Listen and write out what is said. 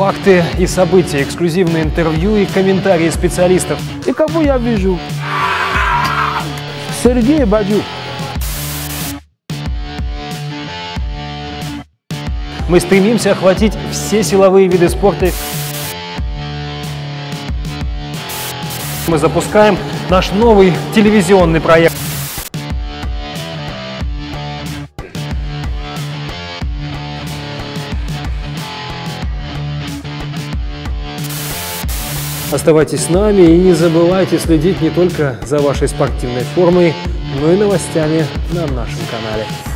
факты и события, эксклюзивные интервью и комментарии специалистов. И кого я вижу? Сергей Бадюк. Мы стремимся охватить все силовые виды спорта. Мы запускаем наш новый телевизионный проект. Оставайтесь с нами и не забывайте следить не только за вашей спортивной формой, но и новостями на нашем канале.